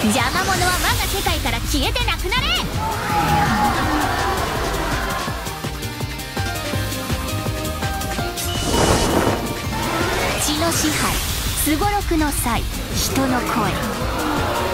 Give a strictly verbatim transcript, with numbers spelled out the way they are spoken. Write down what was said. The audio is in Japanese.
邪魔者は我が世界から消えてなくなれ。血の支配、すごろくの際、人の声。